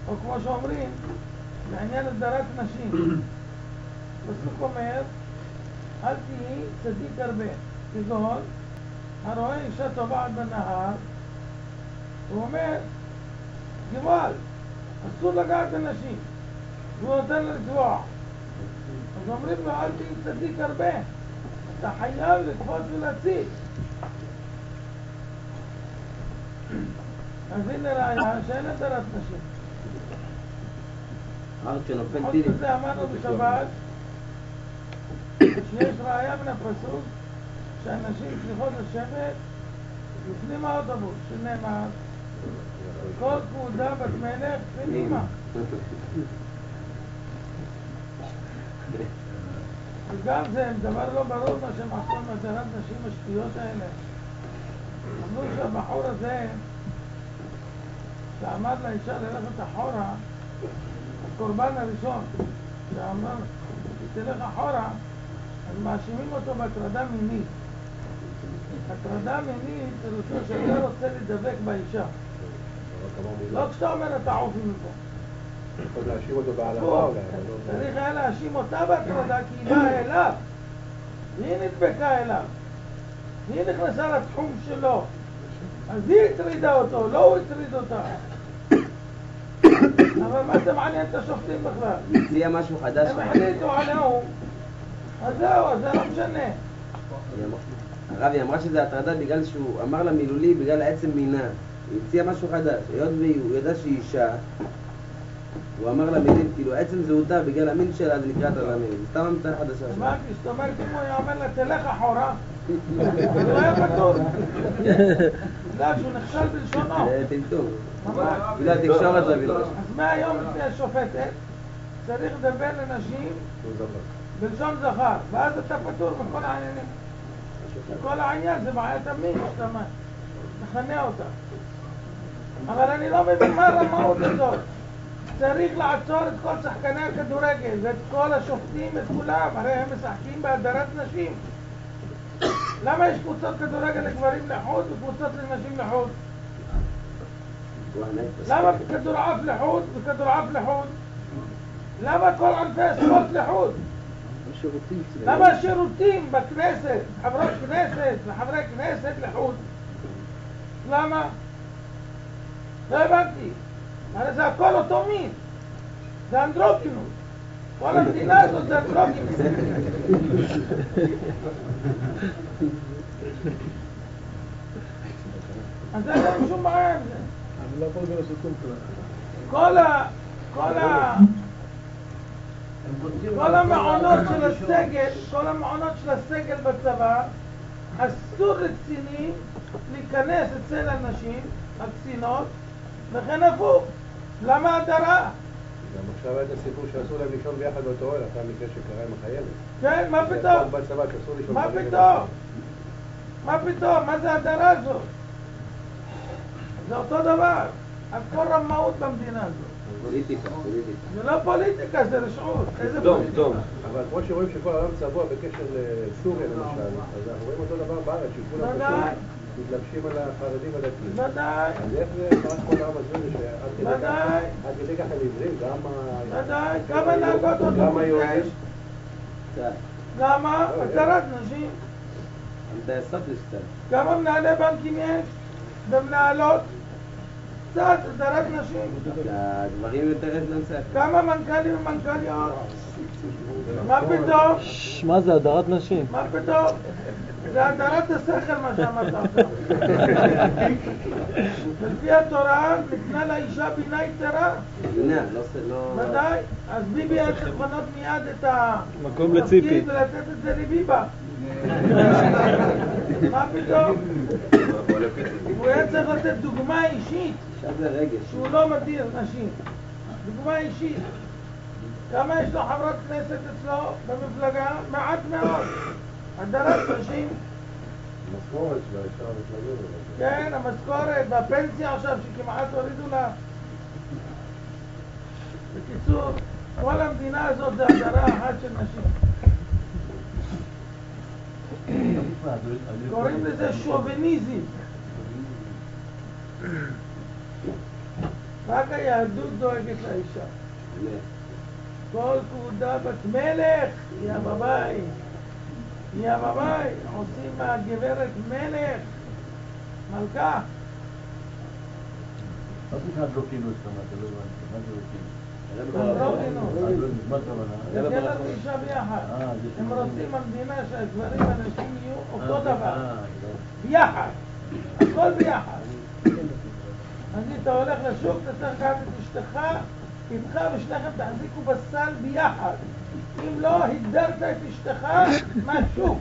או כמו שאומרים, לעניין הדרת נשים. פסוק אומר, אל תהי צדיק הרבה, כגון הרואה אישה טובעת בנהר, הוא אומר, גבל, אסור לגעת בנשים, והוא נותן לה לטבוע. אז אומרים לו, אל תהי צדיק הרבה, אתה חייב לקפוץ ולהציל. אז הנה ראיה שאין הדרת נשים. חוץ מזה אמרנו בשבת שיש ראיה מן הפסוק שהנשים צריכות לשבת לפנים האוטובוס, שנאמר כל כבודה בת מלך פנימה. וגם זה דבר לא ברור מה שהם עשו עם הדרת נשים השטויות האלה. אמרו שהבחור הזה שאמר לאישה ללכת אחורה, הקורבן הראשון שאמר תלך אחורה, אז מאשימים אותו בהטרדה מינית. הטרדה מינית פירושו שאתה רוצה לדבק באישה, לא כשאתה אומר אתה עופי מפה. יכול להאשים אותו בהעלבה. צריך היה להאשים אותה בהטרדה כי היא באה אליו, היא נדבקה אליו, היא נכנסה לתחום שלו, אז היא הטרידה אותו, לא הוא הטריד אותה. אבל מה זה מעניין את השופטים בכלל? הציע משהו חדש. הם החליטו עליהו, אז זהו, אז זה לא משנה. הרב, היא אמרה שזה הטרדה בגלל שהוא אמר לה מילולי בגלל עצם מינה. היא הציעה משהו חדש, היות והוא ידע שהיא אישה, הוא אמר לה מילים, כאילו עצם זהותה בגלל המין שלה זה נקרא הטרדה מינית. זה סתם המצאה חדשה שלה. אמרתי, זאת אומרת, אם הוא היה אומר לה תלך אחורה, הוא לא היה פתור. בגלל שהוא נכשל בלשונו. זה טמטום. ממש. בגלל תקשורת רבילה. אז מהיום לפני השופטת צריך לדבר לנשים בלשון זכר, ואז אתה פתור מכל העניינים. כל העניין זה בעיית המין שאתה מכנה אותה. אבל אני לא מבין מה הרמאות הזאת. צריך לעצור את כל שחקני הכדורגל ואת כל השופטים, את כולם, הרי הם משחקים בהדרת נשים. למה יש קבוצות כדורגל לגברים לחוד וקבוצות לנשים לחוד? למה כדורעף לחוד וכדורעף לחוד? למה כל ענפי הספורט לחוד? למה השירותים בכנסת, חברות כנסת וחברי כנסת לחוד? למה? לא הבנתי. הרי זה הכל אותו מין. זה אנדרוגינוס. כל המדינה הזאת זה אנדרוגינוס. אז אין להם שום בעיה עם זה. אבל לא יכול גם לעשות כלום כל המעונות של הסגל בצבא, אסור לקצינים להיכנס אצל הנשים, הקצינות, וכן הפוך. למה הדרה? גם עכשיו היה את הסיפור שאסור להם לישון ביחד באותו אוהל, אחרי המקרה שקרה עם החיילת. כן, מה פתאום? מה פתאום? מה פתאום? מה זה הדרה הזאת? זה אותו דבר. הכל רמאות במדינה הזאת. פוליטיקה. זה לא פוליטיקה, זה רשעות. איזה פוליטיקה? אבל כמו שרואים שכל העולם צבוע בקשר לסוריה למשל, אז אנחנו רואים אותו דבר בארץ, שכולם מתלבשים על החרדים הדתיים. ודאי. אז איך זה פרק כל העם הזה שעד כדי ככה לעברים, ודאי. כמה נהגות אוטובוס יש? למה? הדרת נשים. טייסות יש קצת. כמה מנהלי בנקים יש? ומנהלות? קצת, הדרת נשים. הדברים יותר לנצח. כמה מנכ"לים ומנכ"ליות? מה פתאום? מה זה הדרת נשים? מה פתאום? זה הדרת השכל מה שאמרת עכשיו. לפי התורה ניתנה לאישה בינה יתרה. בינה, לא... ודאי. אז ביבי היה צריך לפנות מיד את מקום לציפי ולתת את זה לביבה. מה פתאום? הוא היה צריך לתת דוגמה אישית שהוא לא מדיר נשים. דוגמה אישית. כמה יש לו חברות כנסת אצלו במפלגה? מעט מאוד. הדרת נשים. המשכורת שלה ישר המפלגות. כן, המשכורת והפנסיה עכשיו שכמעט הורידו לה. בקיצור, כל המדינה הזאת זה הדרה אחת של נשים. קוראים לזה שוביניזם. רק היהדות דואגת לאישה. כל כבודה בת מלך, היא בבית. היא בבית, עושים מהגברת מלך, מלכה. מה זה הדרוקינוס? לא הבנתי, מה זה הדרוקינוס. מה הכוונה? גבר ואישה ביחד. הם רוצים המדינה שהגברים והנשים יהיו אותו דבר. ביחד. הכל ביחד. אז אתה הולך לשוק, אתה צריך לקחת את אשתך, איתך ושניכם תחזיקו בסל ביחד. אם לא, הגדרת את אשתך מהשוק.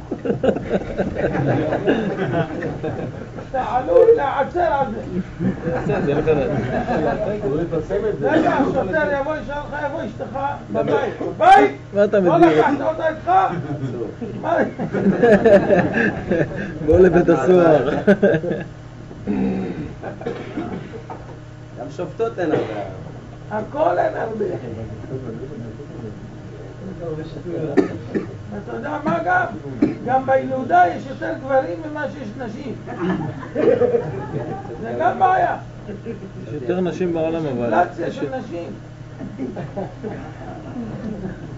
תעלו לעצר על זה. הוא יפרסם את זה. רגע, השוטר יבוא, ישאל לך, יבוא אשתך בבית. בבית? מה אתה לא מדיר? לקחת אותה איתך? מה? בוא לבית הסוהר. גם שופטות אין הרבה. הכל אין הרבה. אתה יודע מה גם? גם בילודה יש יותר גברים ממה שיש נשים. זה גם בעיה. יש יותר נשים בעולם אבל. אינפלציה של נשים.